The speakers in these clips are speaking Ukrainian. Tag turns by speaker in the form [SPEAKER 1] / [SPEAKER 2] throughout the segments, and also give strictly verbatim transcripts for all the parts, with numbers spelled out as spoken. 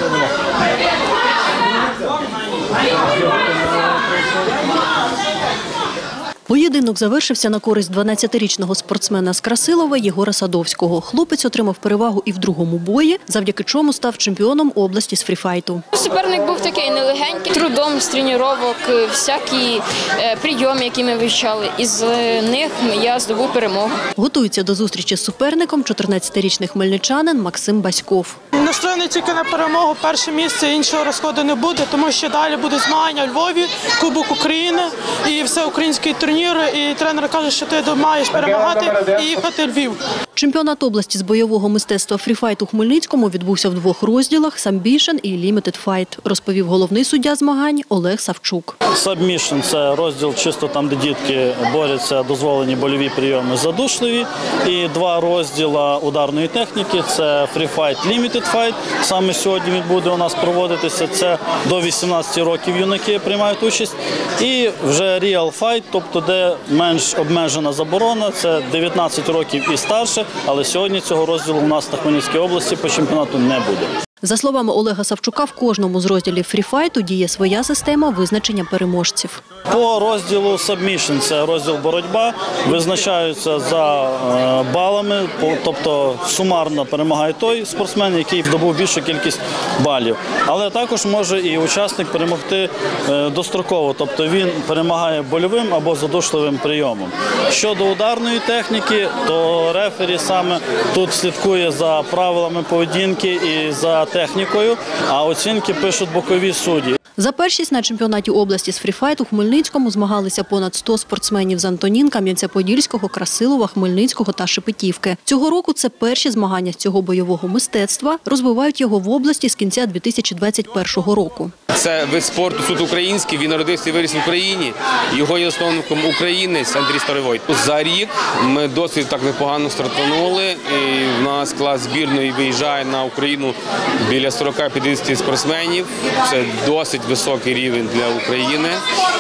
[SPEAKER 1] Поєдинок завершився на користь дванадцятирічного спортсмена з Красилова Єгора Садовського. Хлопець отримав перевагу і в другому бої, завдяки чому став чемпіоном області з фріфайту.
[SPEAKER 2] Суперник був такий нелегенький, трудом з тренувань, всякі прийоми, які ми вивчали. Із них я здобув перемогу.
[SPEAKER 1] Готується до зустрічі з суперником чотирнадцятирічний хмельничанин Максим Баськов.
[SPEAKER 3] Настроєний тільки на перемогу, перше місце, іншого розходу не буде, тому що далі буде змагання у Львові, Кубок України і всеукраїнський турнір. І тренер каже, що ти маєш перемагати і їхати в Львів.
[SPEAKER 1] Чемпіонат області з бойового мистецтва фріфайт у Хмельницькому відбувся в двох розділах – «Самбішн» і «Лімітед файт», розповів головний суддя змагань Олег Савчук.
[SPEAKER 4] «Самбішн» – це розділ чисто там, де дітки борються, дозволені больові прийоми задушливі. І два розділи ударної техніки – це «Фріфайт», «Лімітед файт». Саме сьогодні він буде у нас проводитися. Це до вісімнадцяти років юнаки приймають участь. І вже «Ріал файт», тобто де менш обмежена заборона, це дев'ятнадцять років і старше. Але сьогодні цього розділу у нас на Хмельницькій області по чемпіонату не буде.
[SPEAKER 1] За словами Олега Савчука, в кожному з розділів фріфайту діє своя система визначення переможців.
[SPEAKER 4] По розділу «Сабмішн» – це розділ боротьба, визначаються за балами, тобто сумарно перемагає той спортсмен, який здобув більшу кількість балів. Але також може і учасник перемогти достроково, тобто він перемагає больовим або задушливим прийомом. Щодо ударної техніки, то рефері саме тут слідкує за правилами поведінки і за технікою, а оцінки пишуть бокові судді.
[SPEAKER 1] За першість на чемпіонаті області з фріфайту у Хмельницькому змагалися понад сто спортсменів з Антонін, Кам'янця-Подільського, Красилова, Хмельницького та Шепетівки. Цього року це перші змагання з цього бойового мистецтва. Розвивають його в області з кінця дві тисячі двадцять першого року.
[SPEAKER 5] Це вид спорту суто український, він народився і виріс в Україні. Його є засновником українець Андрій Старовойт. За рік ми досить так непогано стартанули. І в нас клас збірної виїжджає на Україну біля сорока-п'ятдесяти спортсменів. Це досить високий рівень для України.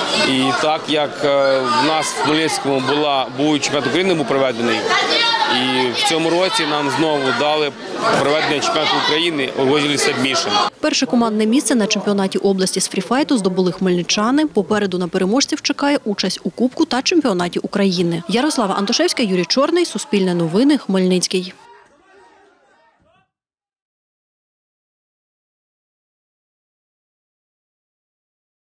[SPEAKER 5] І так як в нас в Хмельницькому була, був чемпіонат України був проведений, і в цьому році нам знову дали проведення чемпіонату України у розділі «Сабмішн».
[SPEAKER 1] Перше командне місце на чемпіонаті області з фріфайту здобули хмельничани. Попереду на переможців чекає участь у Кубку та чемпіонаті України. Ярослава Антошевська, Юрій Чорний, Суспільне новини, Хмельницький.